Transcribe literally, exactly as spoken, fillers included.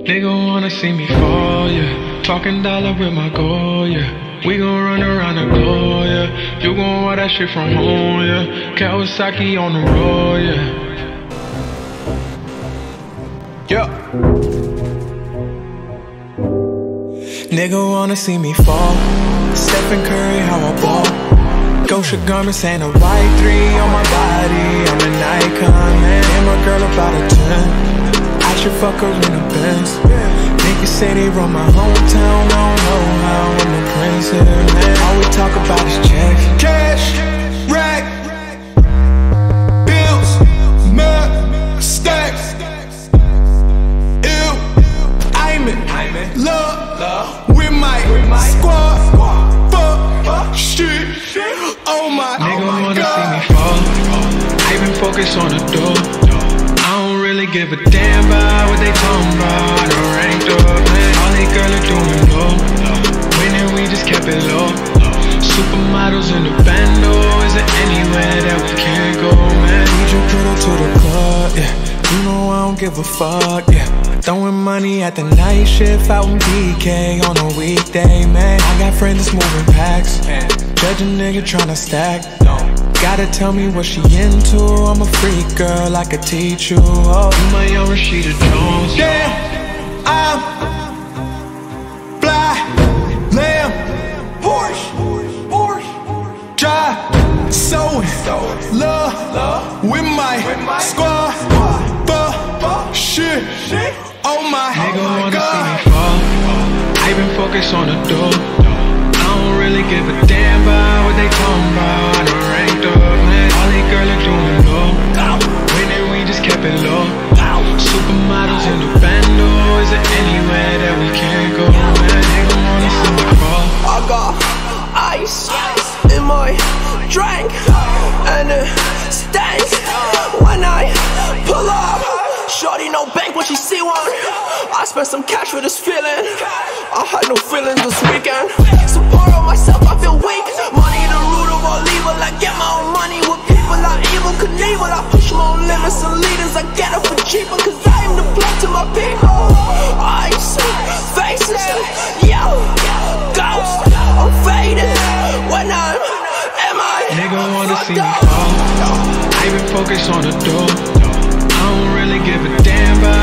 Nigga wanna see me fall, yeah. Talking dollar with my goal, yeah. We gon' run around the globe, yeah. You gon' want that shit from home, yeah. Kawasaki on the road, yeah. Yeah. Nigga wanna see me fall. Stephen Curry, how I ball. Gosha garments ain't a white three on my body. I'm an icon, man. And my girl about a ten. I should fuck her in a Benz. Niggas say they run my hometown. I don't know how I'm a prince here, man. All we talk about is checks. Cash, rack, bills, mud, stacks. Ew, I'm in love with my squad. Fuck, shit, oh my, Nigga oh my wanna God. see me fall. I been focused on the door. I don't really give a damn about what they talking about. I done ranked up, man. All they girls are doing low. Winning, we just kept it low. Supermodels in the bando. Is there anywhere that we can't go, man? Need you put her to the club, yeah. You know I don't give a fuck, yeah. Throwing money at the night shift out in B K on a weekday, man. I got friends that's moving packs. Judge a nigga tryna stack. Gotta tell me what she into. I'm a freak girl, I could teach you. Oh, You my young Rashida Jones. yeah, I'm fly, lamb, Porsche, Porsche, drive, sewing, love with my squad. Fuck, shit, oh my Nigga wanna God. see me fall. I been focused on the door. I don't really give a damn about what they talking about. I done ranked up, man. All they girls are doing low. Winning, we just kept it low. Supermodels in the bando. Is there anywhere that we can't go, man? Nigga wanna see me fall. I got ice in my drink, and it stinks when I pull up. Shorty no bank when she see one. I spent some cash for this feeling. I had no feelings this weekend. Support on myself, I feel weak. Money the root of all evil. I get my own money with people I evil Knievel. I push my own limits and leaders. I get it for cheaper, cause I am the blood to my people. Ice, faces, yo, ghost. I'm faded when I'm M I. Nigga wanna see me fall. I been focused on the door. I don't really give a damn about